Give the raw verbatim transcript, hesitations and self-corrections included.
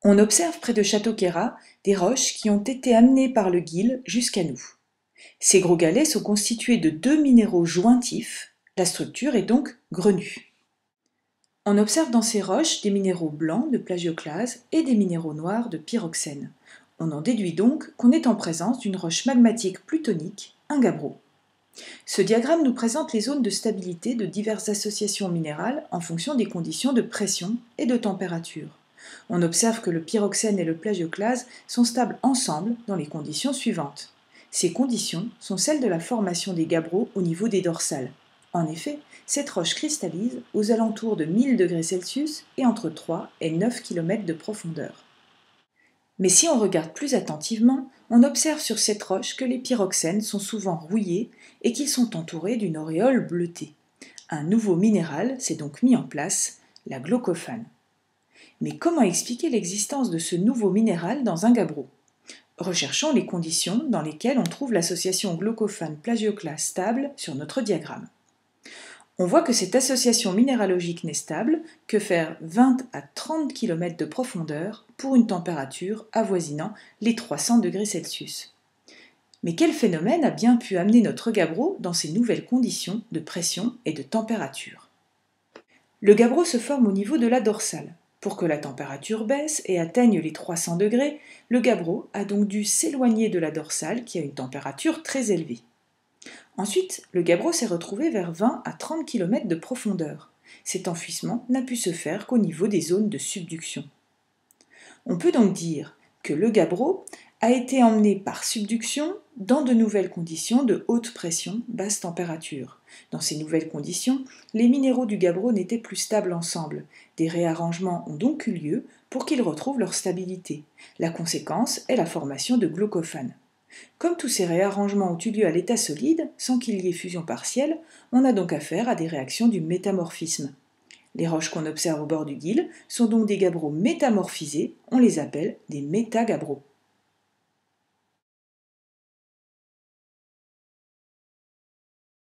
On observe près de Château-Queyras des roches qui ont été amenées par le Guil jusqu'à nous. Ces gros galets sont constitués de deux minéraux jointifs, la structure est donc grenue. On observe dans ces roches des minéraux blancs de plagioclase et des minéraux noirs de pyroxène. On en déduit donc qu'on est en présence d'une roche magmatique plutonique, un gabbro. Ce diagramme nous présente les zones de stabilité de diverses associations minérales en fonction des conditions de pression et de température. On observe que le pyroxène et le plagioclase sont stables ensemble dans les conditions suivantes. Ces conditions sont celles de la formation des gabbros au niveau des dorsales. En effet, cette roche cristallise aux alentours de mille degrés Celsius et entre trois et neuf kilomètres de profondeur. Mais si on regarde plus attentivement, on observe sur cette roche que les pyroxènes sont souvent rouillés et qu'ils sont entourés d'une auréole bleutée. Un nouveau minéral s'est donc mis en place, la glaucophane. Mais comment expliquer l'existence de ce nouveau minéral dans un gabbro ? Recherchons les conditions dans lesquelles on trouve l'association glaucophane-plagioclase stable sur notre diagramme. On voit que cette association minéralogique n'est stable que vers vingt à trente kilomètres de profondeur pour une température avoisinant les trois cents degrés Celsius. Mais quel phénomène a bien pu amener notre gabbro dans ces nouvelles conditions de pression et de température ? Le gabbro se forme au niveau de la dorsale. Pour que la température baisse et atteigne les trois cents degrés, le gabbro a donc dû s'éloigner de la dorsale qui a une température très élevée. Ensuite, le gabbro s'est retrouvé vers vingt à trente kilomètres de profondeur. Cet enfouissement n'a pu se faire qu'au niveau des zones de subduction. On peut donc dire que le gabbro a été emmené par subduction dans de nouvelles conditions de haute pression, basse température. Dans ces nouvelles conditions, les minéraux du gabbro n'étaient plus stables ensemble. Des réarrangements ont donc eu lieu pour qu'ils retrouvent leur stabilité. La conséquence est la formation de glaucophane. Comme tous ces réarrangements ont eu lieu à l'état solide, sans qu'il y ait fusion partielle, on a donc affaire à des réactions du métamorphisme. Les roches qu'on observe au bord du Guil sont donc des gabbros métamorphisés, on les appelle des métagabbros.